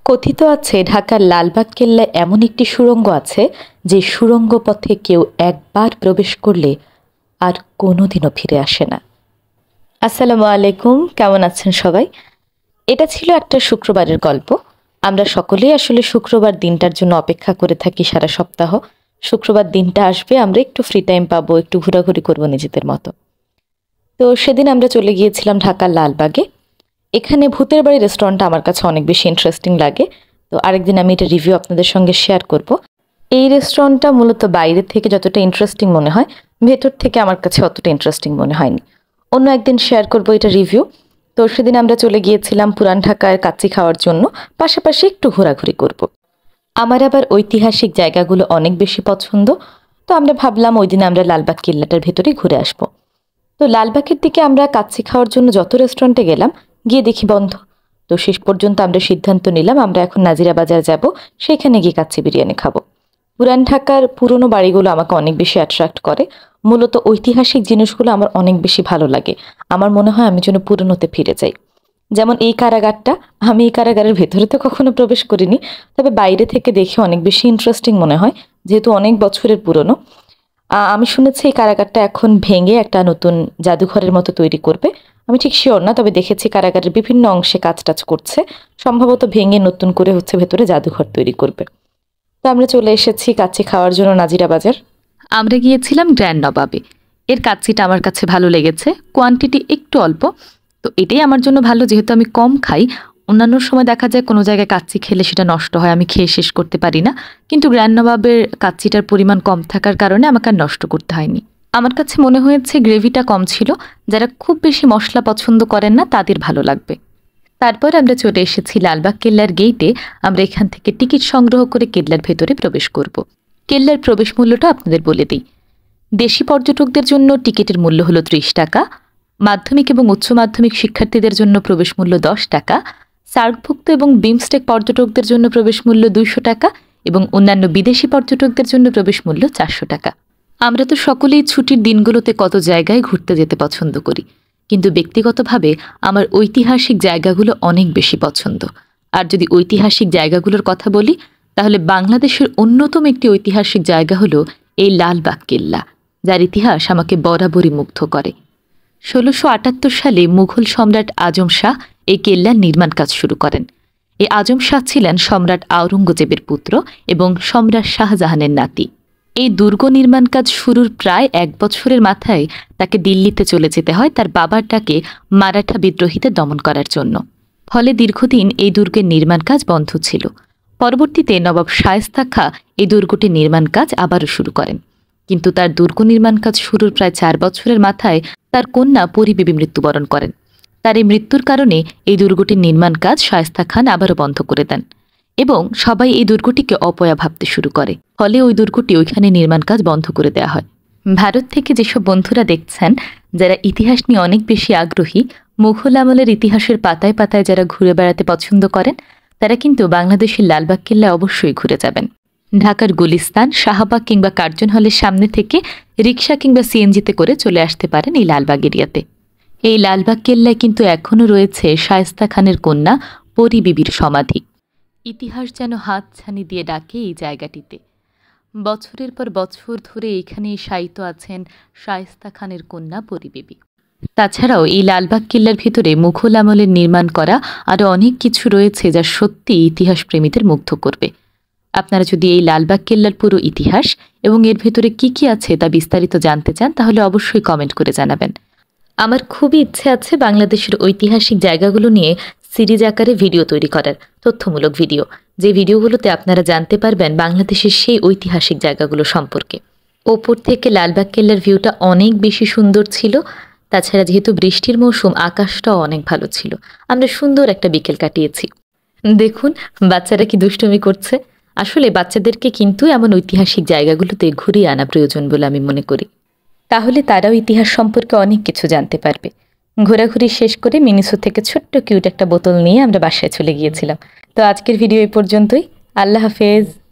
কথিত আছে ঢাকার লালবাগ কেল্লায় এমন একটি সুড়ঙ্গ আছে যে সুড়ঙ্গ পথে কেউ একবার প্রবেশ করলে আর কোনোদিনও ফিরে আসে না। আসসালামু আলাইকুম, কেমন আছেন সবাই? এটা ছিল একটা শুক্রবারের গল্প। আমরা সকলেই আসলে শুক্রবার দিনটার জন্য অপেক্ষা করে থাকি সারা সপ্তাহ। শুক্রবার দিনটা আসবে, আমরা একটু ফ্রি টাইম পাবো, একটু ঘোরাঘুরি করবো নিজেদের মতো। তো সেদিন আমরা চলে গিয়েছিলাম ঢাকার লালবাগে। এখানে ভূতের বাড়ি রেস্টুরেন্টটা আমার কাছে অনেক বেশি ইন্টারেস্টিং লাগে। তো আরেকদিন আমি এটা রিভিউ আপনাদের সঙ্গে শেয়ার করব। এই রেস্টুরেন্টটা মূলত বাইরে থেকে যতটা ইন্টারেস্টিং মনে হয়, ভেতর থেকে আমার কাছে অতটা ইন্টারেস্টিং মনে হয়নি। অন্য একদিন শেয়ার করব এটা রিভিউ। তো সেদিন আমরা চলে গিয়েছিলাম পুরান ঢাকার কাচ্চি খাওয়ার জন্য, পাশাপাশি একটু ঘোরাঘুরি করব। আমার আবার ঐতিহাসিক জায়গাগুলো অনেক বেশি পছন্দ। তো আমরা ভাবলাম ওই দিন আমরা লালবাগ কেল্লাটার ভেতরেই ঘুরে আসব। তো লালবাগের দিকে আমরা কাচ্চি খাওয়ার জন্য যত রেস্টুরেন্টে গেলাম, গিয়ে দেখি বন্ধ। তো শেষ পর্যন্ত আমরা সিদ্ধান্ত নিলাম আমরা এখন নাজিরা বাজার যাব, সেখানে গিয়ে কাচ্চি বিরিয়ানি খাবো। পুরান ঢাকার পুরনো বাড়িগুলো আমাকে অনেক বেশি অ্যাট্রাক্ট করে। মূলত ঐতিহাসিক জিনিসগুলো আমার অনেক বেশি ভালো লাগে। আমার মনে হয় আমি যেন পুরনোতে ফিরে যাই। যেমন এই কারাগারটা, আমি এই কারাগারের ভেতরে তো কখনো প্রবেশ করিনি, তবে বাইরে থেকে দেখে অনেক বেশি ইন্টারেস্টিং মনে হয়, যেহেতু অনেক বছরের পুরনো। আমি শুনেছি এই কারাগারটা এখন ভেঙে একটা নতুন জাদুঘরের মতো তৈরি করবে। আমি ঠিক শিওর না, তবে দেখেছি কারাগারের বিভিন্ন অংশে কাজ টাজ করছে। সম্ভবত ভেঙে নতুন করে ভেতরে জাদুঘর তৈরি করবে। তো আমরা চলে এসেছি কাচ্চি খাওয়ার জন্য নাজিরা বাজার। আমরা গিয়েছিলাম গ্র্যান্ড নবাবে। এর কাচ্চিটা আমার কাছে ভালো লেগেছে, কোয়ান্টিটি একটু অল্প। তো এটাই আমার জন্য ভালো, যেহেতু আমি কম খাই। অন্যান্য সময় দেখা যায় কোনো জায়গায় কাচ্চি খেলে সেটা নষ্ট হয়, আমি খেয়ে শেষ করতে পারি না। কিন্তু গ্র্যান্ড নবাবের কাচ্চিটার পরিমাণ কম থাকার কারণে আমাকে আর নষ্ট করতে হয়নি। আমার কাছে মনে হয়েছে গ্রেভিটা কম ছিল। যারা খুব বেশি মশলা পছন্দ করেন না তাদের ভালো লাগবে। তারপর আমরা চলে এসেছি লালবাগ কেল্লার গেইটে। আমরা এখান থেকে টিকিট সংগ্রহ করে কেল্লার ভেতরে প্রবেশ করব। কেল্লার প্রবেশ মূল্যটা আপনাদের বলে দিই। দেশি পর্যটকদের জন্য টিকিটের মূল্য হলো 30 টাকা। মাধ্যমিক এবং উচ্চ মাধ্যমিক শিক্ষার্থীদের জন্য প্রবেশ মূল্য 10 টাকা। সার্কভুক্ত এবং বিমস্টেক পর্যটকদের জন্য প্রবেশ মূল্য 200 টাকা এবং অন্যান্য বিদেশি পর্যটকদের জন্য প্রবেশ মূল্য 400 টাকা। আমরা তো সকলেই ছুটির দিনগুলোতে কত জায়গায় ঘুরতে যেতে পছন্দ করি, কিন্তু ব্যক্তিগতভাবে আমার ঐতিহাসিক জায়গাগুলো অনেক বেশি পছন্দ। আর যদি ঐতিহাসিক জায়গাগুলোর কথা বলি, তাহলে বাংলাদেশের অন্যতম একটি ঐতিহাসিক জায়গা হলো এই লালবাগ কেল্লা, যার ইতিহাস আমাকে বরাবরই মুগ্ধ করে। 1678 সালে মুঘল সম্রাট আজম শাহ এই কেল্লার নির্মাণ কাজ শুরু করেন। এই আজম শাহ ছিলেন সম্রাট আওরঙ্গজেবের পুত্র এবং সম্রাট শাহজাহানের নাতি। এই দুর্গ নির্মাণ কাজ শুরুর প্রায় 1 বছরের মাথায় তাকে দিল্লিতে চলে যেতে হয় তার বাবার ডাকে মারাঠা বিদ্রোহীদের দমন করার জন্য। ফলে দীর্ঘদিন এই দুর্গের নির্মাণ কাজ বন্ধ ছিল। পরবর্তীতে নবাব শায়েস্তা খাঁ এই দুর্গটির নির্মাণ কাজ আবারও শুরু করেন, কিন্তু তার দুর্গ নির্মাণ কাজ শুরুর প্রায় 4 বছরের মাথায় তার কন্যা পরিবেবী মৃত্যুবরণ করেন। তার এই মৃত্যুর কারণে এই দুর্গটির নির্মাণ কাজ শায়েস্তা খান আবারও বন্ধ করে দেন এবং সবাই এই দুর্গটিকে অপয়া ভাবতে শুরু করে। ফলে ওই দুর্গটি ওইখানে নির্মাণ কাজ বন্ধ করে দেওয়া হয়। ভারত থেকে যেসব বন্ধুরা দেখছেন, যারা ইতিহাস নিয়ে অনেক বেশি আগ্রহী, মুঘল আমলের ইতিহাসের পাতায় পাতায় যারা ঘুরে বেড়াতে পছন্দ করেন, তারা কিন্তু বাংলাদেশের লালবাগ কেল্লা অবশ্যই ঘুরে যাবেন। ঢাকার গুলিস্তান, শাহবাগ কিংবা কার্জন হলের সামনে থেকে রিকশা কিংবা সিএনজিতে করে চলে আসতে পারেন এই লালবাগ এরিয়াতে। এই লালবাগ কেল্লায় কিন্তু এখনও রয়েছে শায়েস্তা খানের কন্যা পরিবিবির সমাধি। ইতিহাস যেন হাত ছানি দিয়ে ডাকে এই জায়গাটিতে। বছরের পর বছর ধরে এখানে শায়িত আছেন শায়েস্তা খানের কন্যা পরিবিবি। তাছাড়াও এই লালবাগ কেল্লার ভিতরে মুঘল আমলের নির্মাণ করা আরও অনেক কিছু রয়েছে যা সত্যি ইতিহাস প্রেমীদের মুগ্ধ করবে। আপনারা যদি এই লালবাগ কেল্লার পুরো ইতিহাস এবং এর ভেতরে কি কি আছে তা বিস্তারিত জানতে চান, তাহলে অবশ্যই কমেন্ট করে জানাবেন। আমার খুবই ইচ্ছে আছে বাংলাদেশের ঐতিহাসিক জায়গাগুলো নিয়ে সিরিজ আকারে ভিডিও তৈরি করার, তথ্যমূলক ভিডিও, যে ভিডিওগুলোতে আপনারা জানতে পারবেন বাংলাদেশের সেই ঐতিহাসিক জায়গাগুলো সম্পর্কে। ওপর থেকে লালবাগ কেল্লার ভিউটা অনেক বেশি সুন্দর ছিল। তাছাড়া যেহেতু বৃষ্টির মৌসুম, আকাশটাও অনেক ভালো ছিল। আমরা সুন্দর একটা বিকেল কাটিয়েছি। দেখুন বাচ্চারা কি দুষ্টুমি করছে। আসলে বাচ্চাদেরকে কিন্তু এমন ঐতিহাসিক জায়গাগুলোতে ঘুরিয়ে আনা প্রয়োজন বলে আমি মনে করি, তাহলে তারাও ইতিহাস সম্পর্কে অনেক কিছু জানতে পারবে। ঘোরাঘুরি শেষ করে মিনিসো থেকে ছোট্ট কিউট একটা বোতল নিয়ে আমরা বাসায় চলে গিয়েছিলাম। তো আজকের ভিডিও এই পর্যন্তই। আল্লাহ হাফেজ।